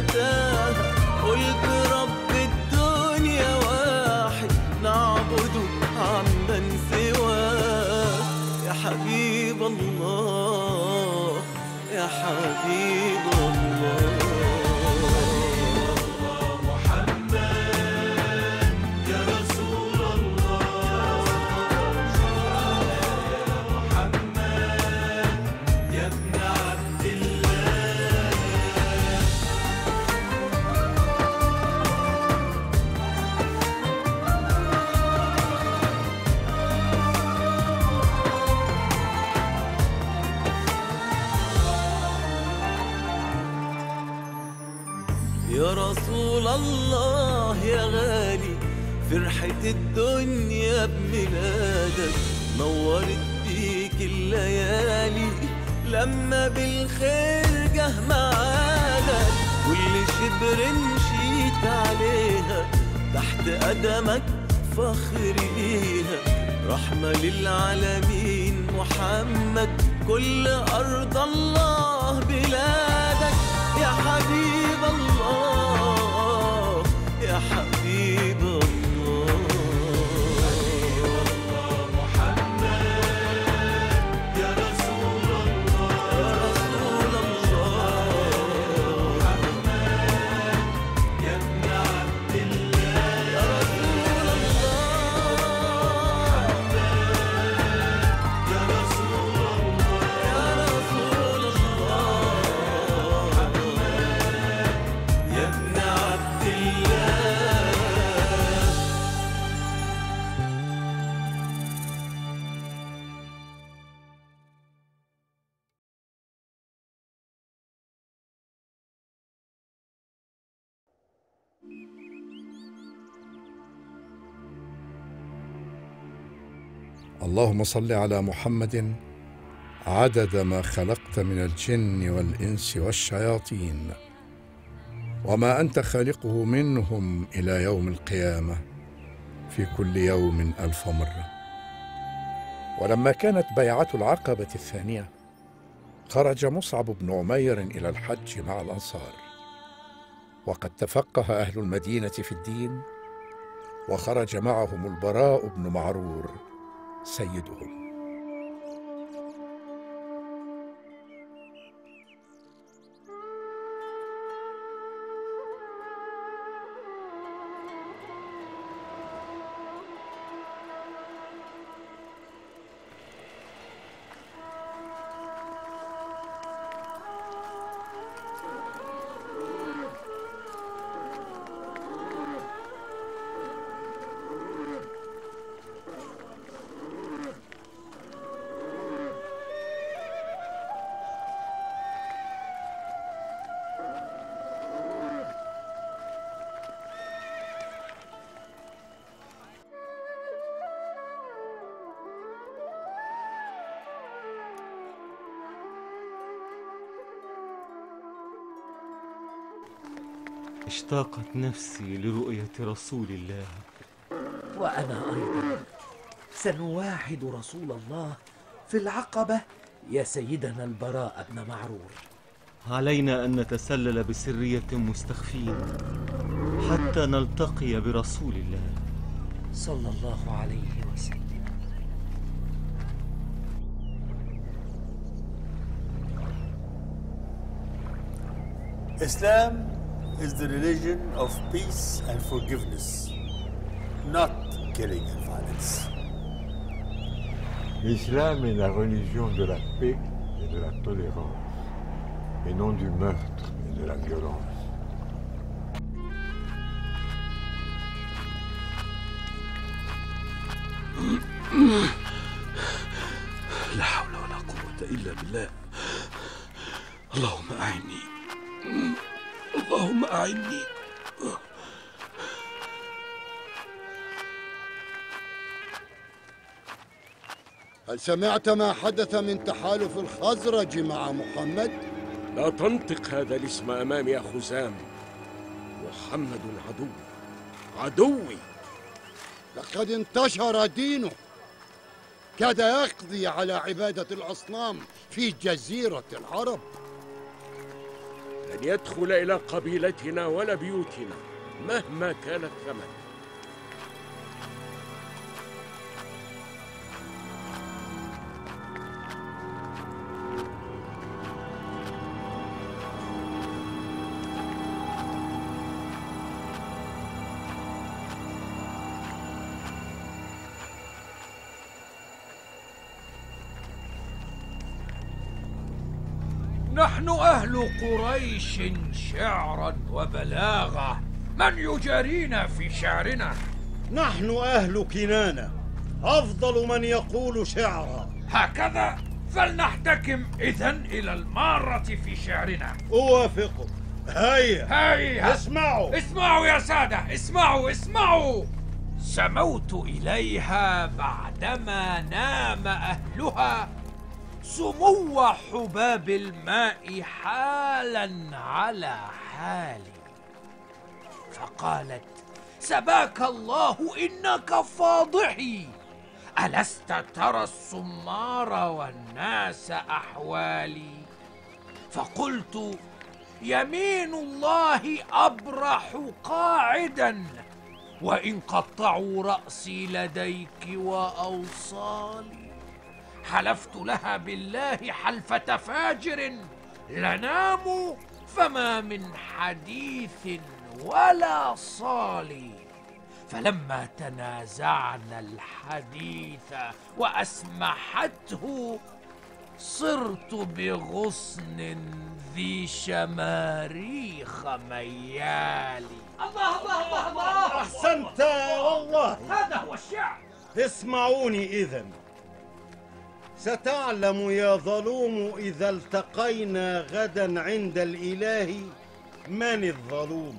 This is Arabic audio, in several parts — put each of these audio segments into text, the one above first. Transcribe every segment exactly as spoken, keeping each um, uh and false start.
أتاها، قلت رب الدنيا واحد نعبده عمن سواه. يا حبيب الله يا حبيب الله، يا رسول الله يا غالي، فرحة الدنيا بميلادك، نورت بيك الليالي لما بالخير جه معادك. كل شبر مشيت عليها تحت قدمك فخر ليها، رحمة للعالمين محمد، كل أرض الله بلادك. يا حبيب الله يا حبيب الله، محمد يا رسول الله، يا رسول الله، محمد يا ابن عبد الله، يا رسول الله، محمد يا رسول الله، يا رسول الله، يا ابن عبد الله. اللهم صل على محمد عدد ما خلقت من الجن والإنس والشياطين، وما أنت خالقه منهم إلى يوم القيامة، في كل يوم ألف مرة. ولما كانت بيعة العقبة الثانية، خرج مصعب بن عمير إلى الحج مع الأنصار، وقد تفقه أهل المدينة في الدين، وخرج معهم البراء بن معرور سيدهم. اشتاقت نفسي لرؤية رسول الله، وأنا أيضا سنواحد رسول الله في العقبة يا سيدنا البراء بن معرور. علينا أن نتسلل بسرية مستخفين حتى نلتقي برسول الله صلى الله عليه وسلم. Islam is the religion of peace and forgiveness, not killing and violence. L'islam est la religion de la paix et de la tolérance, et non du meurtre et de la violence. لا حول ولا قوة إلا بالله. اللهم أعني، اللهم أعني. هل سمعت ما حدث من تحالف الخزرج مع محمد؟ لا تنطق هذا الاسم أمامي يا خزام. محمد عدو، عدوي. لقد انتشر دينه، كاد يقضي على عبادة الأصنام في جزيرة العرب. لن يدخل إلى قبيلتنا ولا بيوتنا مهما كان الثمن. نحن أهل قريش شعرا وبلاغة، من يجارينا في شعرنا؟ نحن أهل كنانة، أفضل من يقول شعرا. هكذا فلنحتكم إذن إلى المارة في شعرنا. أوافقك. هيا هيا اسمعوا اسمعوا يا سادة، اسمعوا اسمعوا. سموت إليها بعدما نام أهلها سمو حباب الماء حالا على حالي، فقالت: سباك الله إنك فاضحي، ألست ترى السمار والناس أحوالي؟ فقلت: يمين الله أبرح قاعدا، وإن قطعوا رأسي لديك وأوصالي. حلفت لها بالله حلفة فاجر، لنام فما من حديث ولا صالي. فلما تنازعنا الحديث وأسمحته صرت بغصن ذي شماريخ ميالي. الله الله الله الله، أحسنت والله، هذا هو الشعر. اسمعوني إذن. ستعلم يا ظلوم إذا التقينا غدا عند الإله من الظلوم.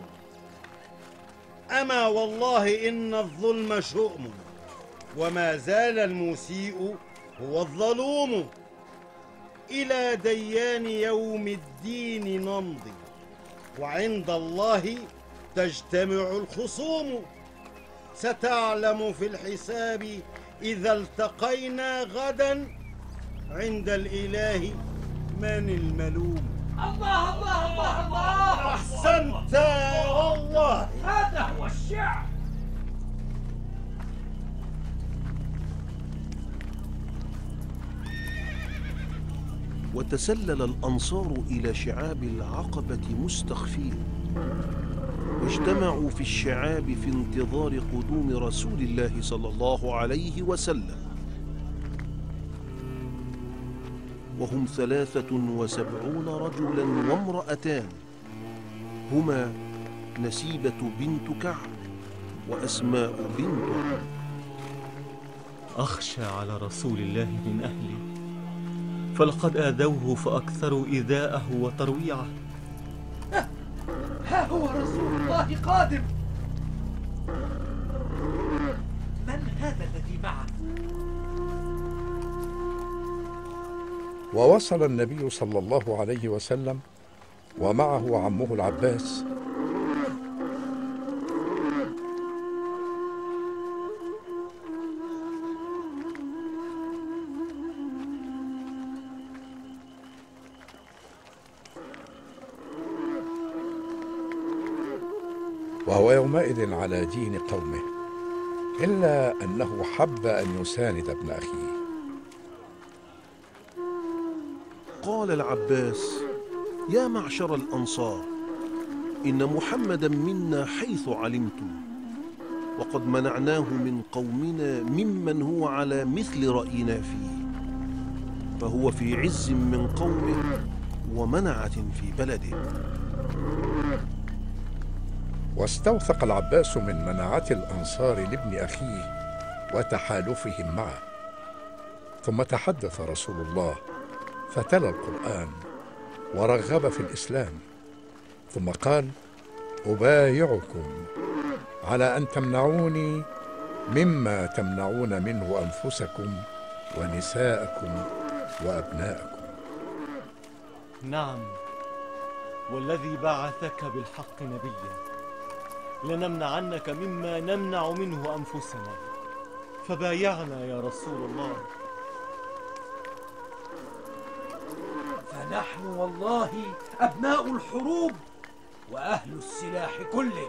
أما والله إن الظلم شؤم، وما زال المسيء هو الظلوم. إلى ديان يوم الدين نمضي، وعند الله تجتمع الخصوم. ستعلم في الحساب إذا التقينا غدا عند الإله من الملوم. الله الله الله الله، أحسنت والله، هذا هو الشعر. وتسلل الأنصار إلى شعاب العقبة مستخفين، واجتمعوا في الشعاب في انتظار قدوم رسول الله صلى الله عليه وسلم، وهم ثلاثة وسبعون رجلا وامرأتان، هما نسيبة بنت كعب وأسماء بنت عمرو. أخشى على رسول الله من أهله، فلقد آذوه فأكثروا إيذاءه وترويعه. ها هو رسول الله قادم. من هذا الذي معه؟ ووصل النبي صلى الله عليه وسلم ومعه عمه العباس، وهو يومئذ على دين قومه، إلا أنه حب أن يساند ابن أخيه. قال العباس: يا معشر الأنصار، إن محمدا منا حيث علمتم، وقد منعناه من قومنا ممن هو على مثل رأينا فيه، فهو في عز من قومه ومنعة في بلده. واستوثق العباس من مناعة الأنصار لابن أخيه وتحالفهم معه. ثم تحدث رسول الله فتلا القرآن ورغب في الإسلام، ثم قال: أبايعكم على أن تمنعوني مما تمنعون منه أنفسكم ونساءكم وأبناءكم. نعم، والذي بعثك بالحق نبيا لنمنعنك مما نمنع منه أنفسنا، فبايعنا يا رسول الله. نحن والله أبناء الحروب وأهل السلاح كله.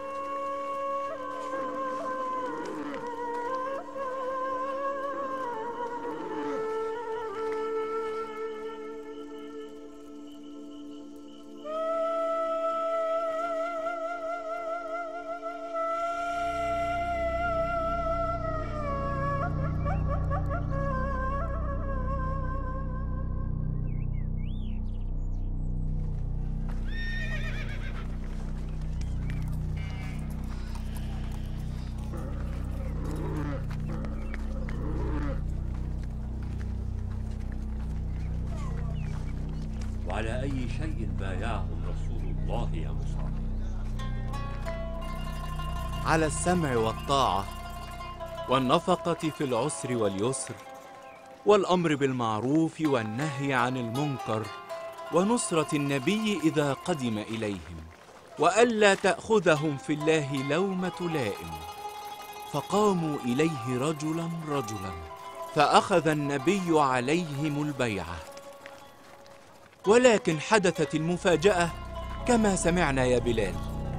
وعلى أي شيء بايعهم رسول الله يا مصعب؟ على السمع والطاعة والنفقة في العسر واليسر والأمر بالمعروف والنهي عن المنكر ونصرة النبي إذا قدم إليهم وألا تأخذهم في الله لومة لائم. فقاموا إليه رجلا رجلا فأخذ النبي عليهم البيعة. ولكن حدثت المفاجأة كما سمعنا يا بلال.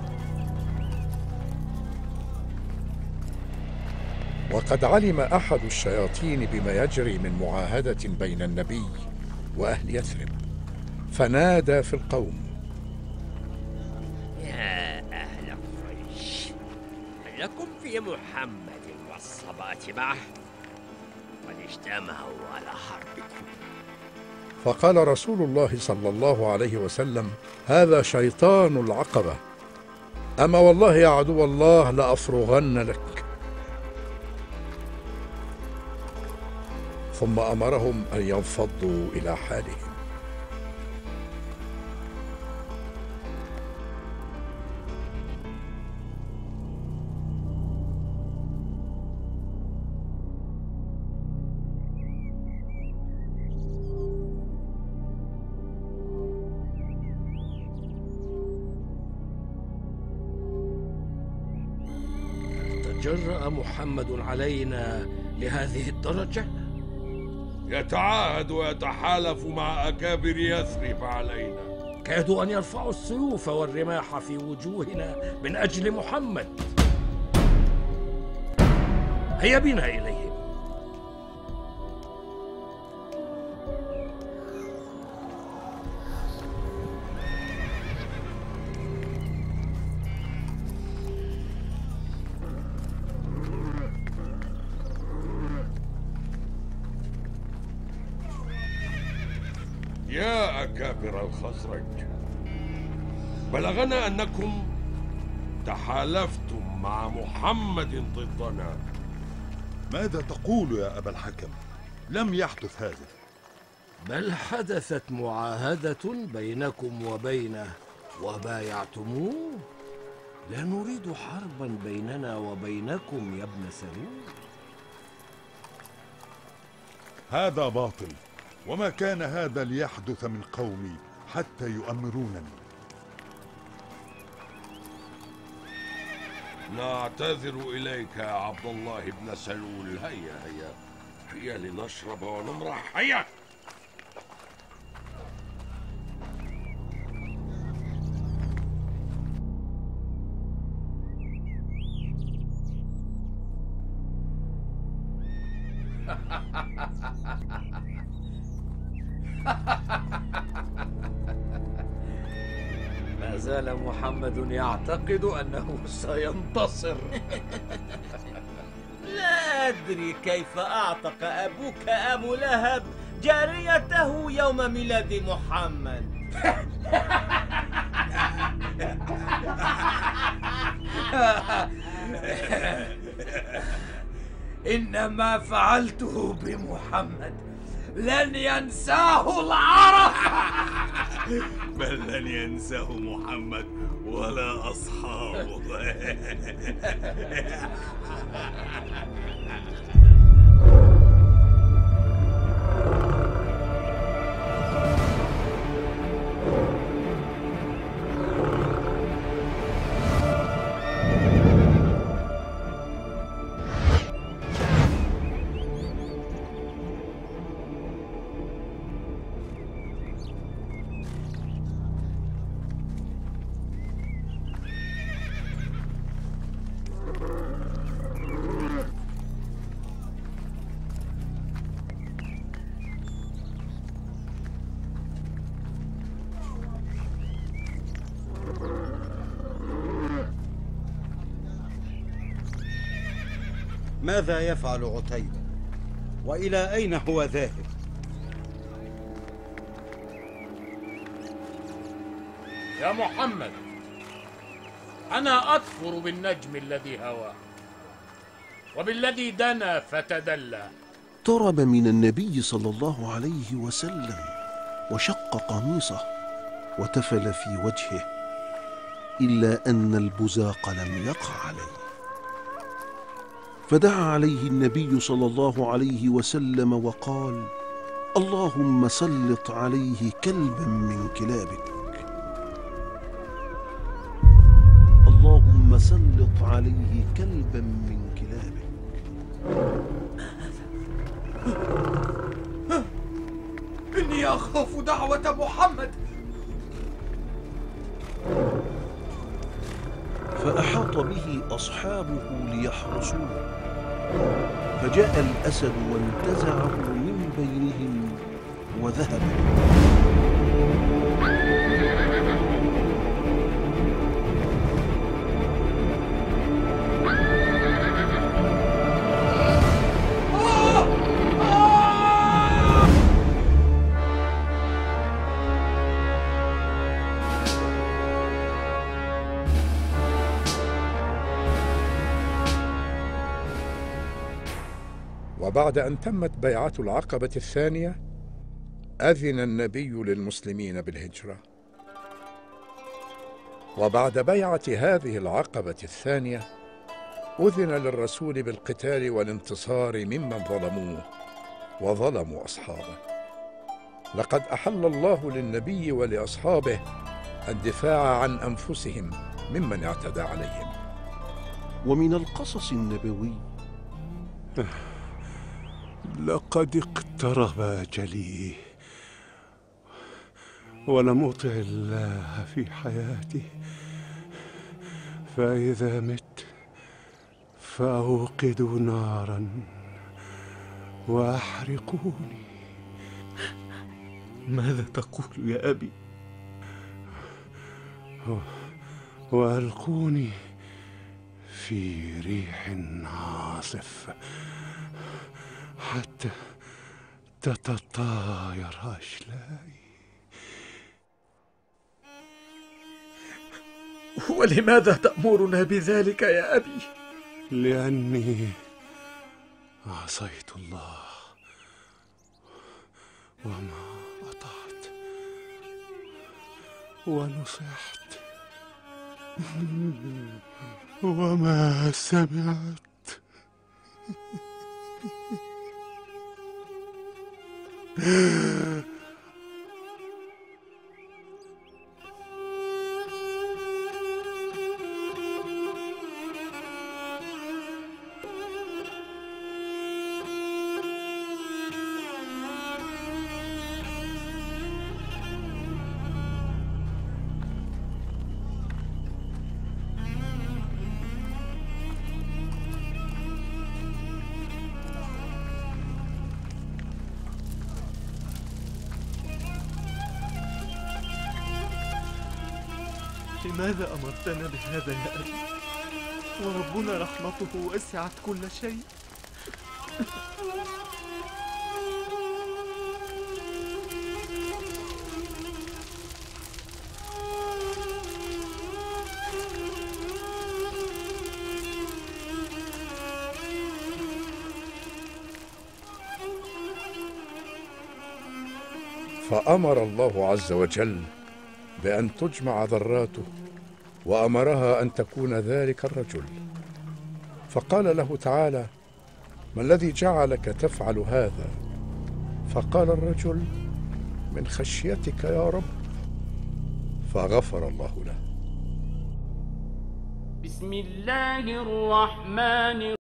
وقد علم أحد الشياطين بما يجري من معاهدة بين النبي وأهل يثرب، فنادى في القوم: يا أهل قريش، هل لكم في محمد والصبات معه؟ قد اجتمعوا على حربكم. فقال رسول الله صلى الله عليه وسلم: هذا شيطان العقبة، أما والله يا عدو الله لأفرغن لك. ثم أمرهم أن ينفضوا إلى حالهم. تجرأ محمد علينا لهذه الدرجة؟ يتعاهد ويتحالف مع أكابر يثرب علينا. كادوا أن يرفعوا السيوف والرماح في وجوهنا من أجل محمد. هيا بنا إليهم. يا أكابر الخزرج، بلغنا أنكم تحالفتم مع محمد ضدنا. ماذا تقول يا أبا الحكم؟ لم يحدث هذا، بل حدثت معاهدة بينكم وبينه وبايعتموه. لا نريد حربا بيننا وبينكم يا ابن سلول. هذا باطل، وما كان هذا ليحدث من قومي حتى يؤمرونني. نعتذر إليك يا عبد الله بن سلول. هيا هيا هيا لنشرب ونمرح. هيا. ما زال محمد يعتقد أنه سينتصر. لا أدري كيف أعتق أبوك أبو لهب جاريته يوم ميلاد محمد. إنما فعلته بمحمد لن ينساه العرب. بل لن ينساه محمد ولا أصحابه. ماذا يفعل عتيبة؟ وإلى أين هو ذاهب؟ يا محمد، أنا أكفر بالنجم الذي هوى وبالذي دنا فتدلى. اقترب من النبي صلى الله عليه وسلم وشق قميصه وتفل في وجهه، إلا أن البزاق لم يقع عليه، فدعا عليه النبي صلى الله عليه وسلم وقال: اللهم سلط عليه كلبا من كلابك، اللهم سلط عليه كلبا من كلابك. إني أخاف دعوة محمد. فأحاط به أصحابه ليحرسوه، فجاء الأسد وانتزعه من بينهم وذهب. وبعد أن تمت بيعة العقبة الثانية، أذن النبي للمسلمين بالهجرة. وبعد بيعة هذه العقبة الثانية، أذن للرسول بالقتال والانتصار ممن ظلموه وظلموا أصحابه. لقد أحل الله للنبي ولأصحابه الدفاع عن أنفسهم ممن اعتدى عليهم. ومن القصص النبوي: لقد اقترب أجلي ولم أطع الله في حياتي، فإذا مت فأوقدوا نارا وأحرقوني. ماذا تقول يا أبي؟ وألقوني في ريح عاصف حتى تتطاير أشلائي. ولماذا تأمرنا بذلك يا أبي؟ لأني عصيت الله وما أطعت ونصحت وما سمعت. لماذا أمرتنا بهذا يا أبي؟ وربنا رحمته وسعت كل شيء. فأمر الله عز وجل بأن تجمع ذراته، وأمرها أن تكون ذلك الرجل. فقال له تعالى: ما الذي جعلك تفعل هذا؟ فقال الرجل: من خشيتك يا رب. فغفر الله له. بسم الله الرحمن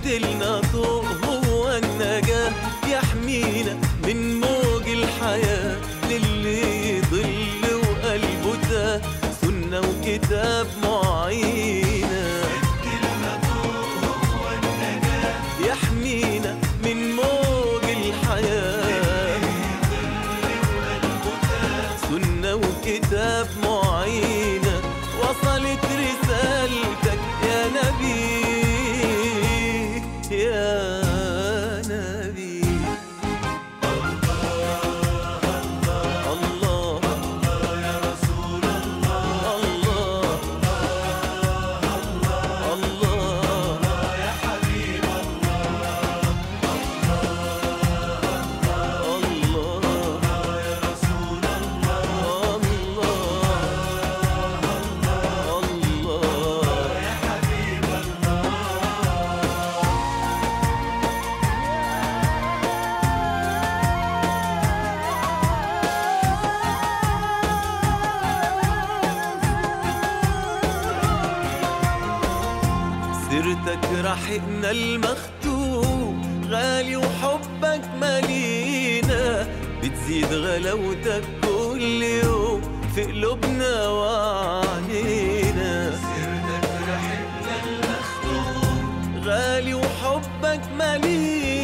اديلنا ضوء هو النجاة، يحمينا من موج الحياة، للي يضل وقلبه تاه، سنة وكتاب معينة. اديلنا ضوء هو النجاة، يحمينا من موج الحياة، سنة وكتاب معينة. وصلت رسالتك يا نبي يا نبي. الله الله الله يا رسول الله، الله الله الله يا حبيب الله، الله يا رسول الله، الله يا حبيب الله. سيرتك رحقنا المختوم غالي، وحبك مالينا، بتزيد غلاوتك كل يوم في قلوبنا وعنينا. سيرتك رحقنا المختوم غالي، وحبك مالينا،